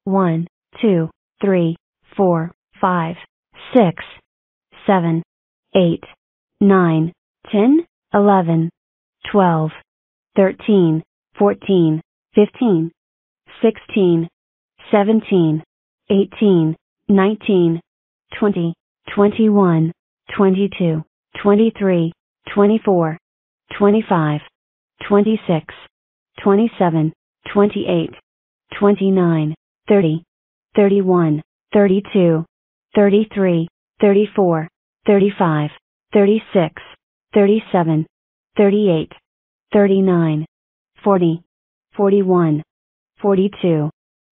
1, 2, 3, 4, 5, 6, 7, 8, 9, 10, 11, 12, 13, 14, 15, 16, 17, 18, 19, 20, 21, 22, 23, 24, 25, 26, 27, 28, 29, 30, 31, 32, 33, 34, 35, 36, 37, 38, 39, 40, 41, 42,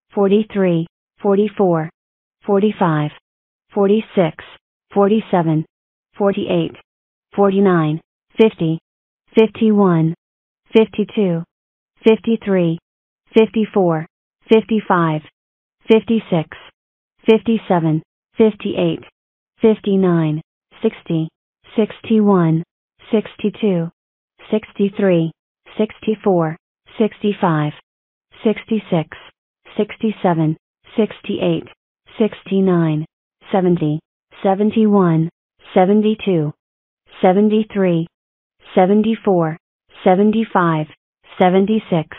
43, 44, 45, 46, 47, 48, 49, 50, 51, 52, 53, 54, 55, 56, 57, 58, 59, 60, 61, 62, 63, 64, 65, 66, 67, 68, 69, 70, 71, 72, 73, 74, 75, 76,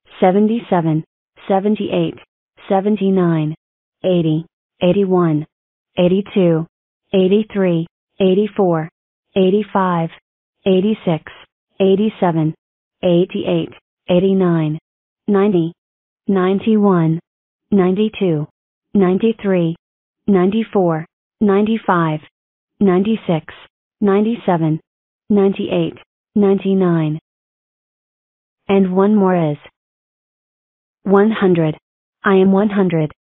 77, 78, 79, 80, 81, 82, 83, 84, 85, 86, 87, 88, 89, 90, 91, 92, 93, 94, 95, 96, 97, 98, 99. And one more is 100. I am 100.